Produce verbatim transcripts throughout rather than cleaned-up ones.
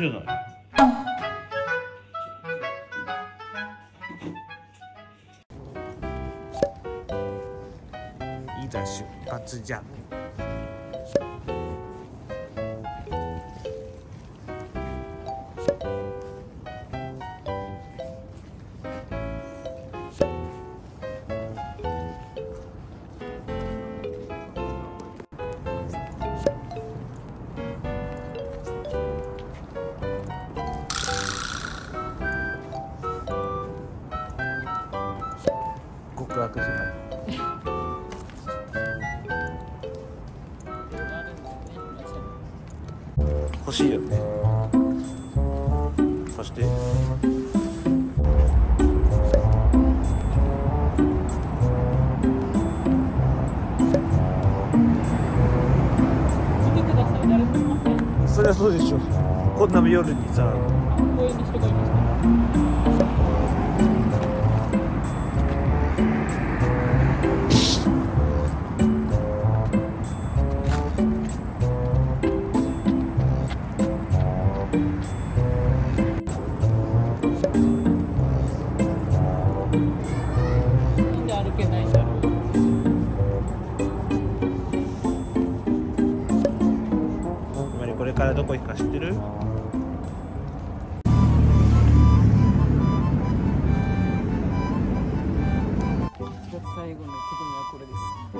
じゃない。いざ出発じゃ。極悪時間。欲しいよね。そして見てください、誰もいません。 そりゃそうでしょ。こんな夜にさ。 公園に人がいました。なんで歩けないんだろう。 つまりこれからどこ行くか知ってる？ 最後の次はこれです。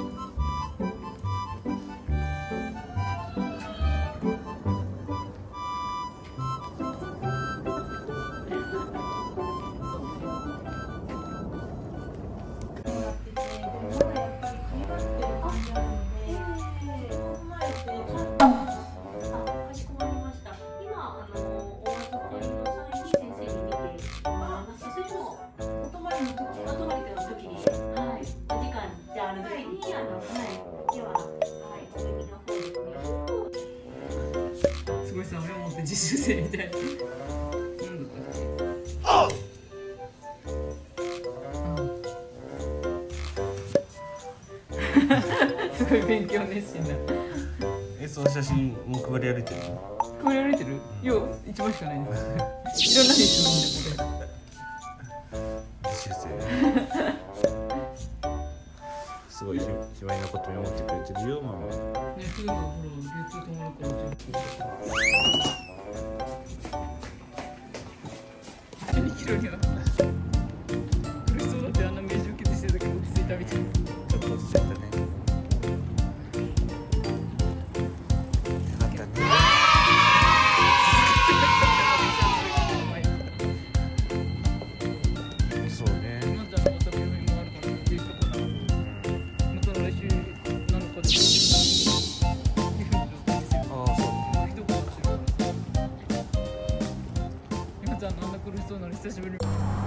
すごいさ、俺もって実習生みたいな。すごい勉強熱心だ。 え、その写真もう配り歩いてるの？ 配り歩いてる？いや、一枚しかないんです。いろんなですよ、みんなこれ。 実習生。すごい暇なこと見守ってくれてるよ、ママ。 ね、そういうのほら、流通止まるから全部。にキロには苦しそうだって、あんな名充血してたけど落ち着いたみたいな。 ちょっと落ち着いたね。よかったね。そうね。 またまた病院もあるからっていうことなの。また来週なのかで。 ああ、そう。 一言してるから。今ちゃん、あんな苦しそうなの久しぶりに。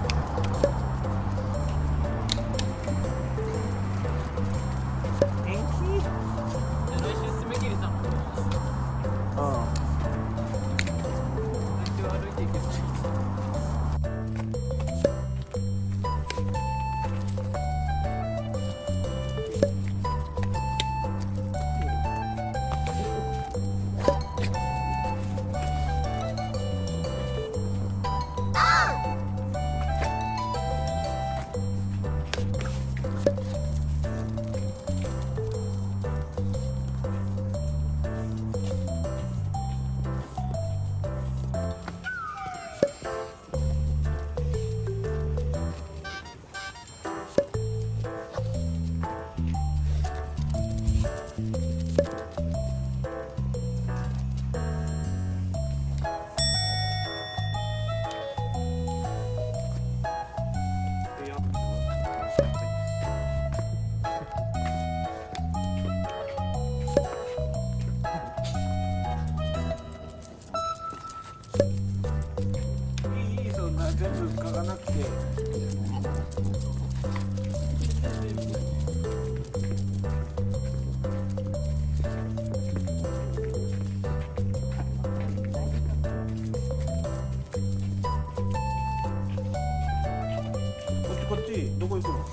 元気？ じゃあ来週爪切りさんも来ます。 あ来週は歩いていけそう。 いい、そんな全部書かなくて。こっちこっち、どこ行くの？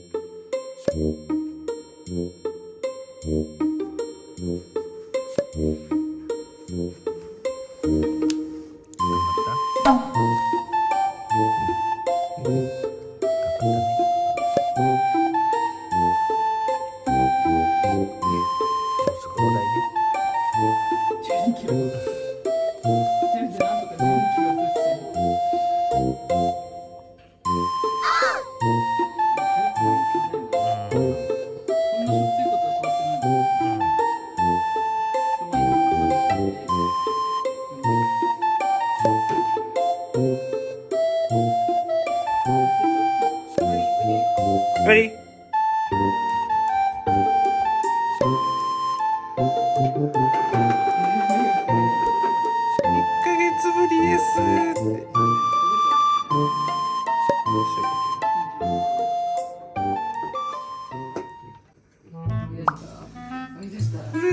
Mm-hmm.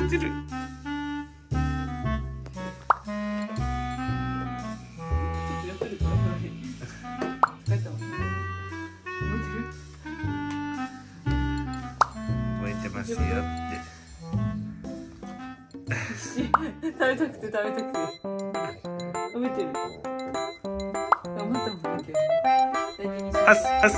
言ってる。 やってるから帰ったもんね。 覚えてますよって。 食べたくて食べたくて食べてる。頑張ったもんね。大事にしあすあす。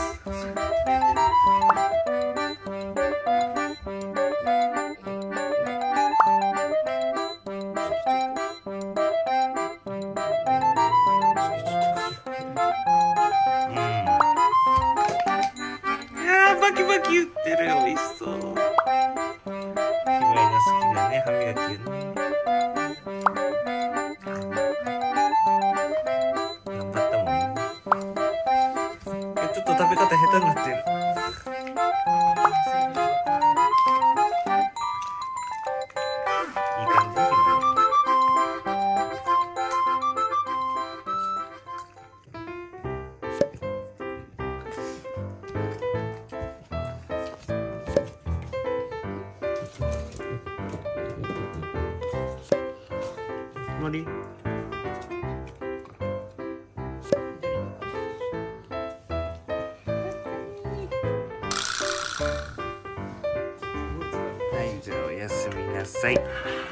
バキバキ言ってる。美味しそう。ひまりの好きなね、歯磨きよね。頑張ったもんね。ちょっと食べ方下手になってる。いい感じ。のりはい、じゃあおやすみなさい。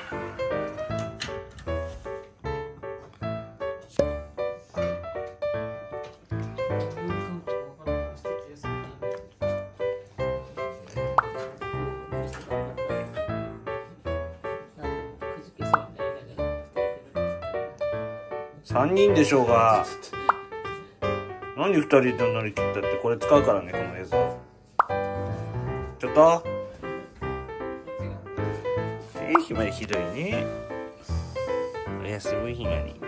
さんにんでしょうが。何ふたりで乗り切ったって、これ使うからね、この映像。ちょっとえー、ひまりひどいね。おやすみひまり。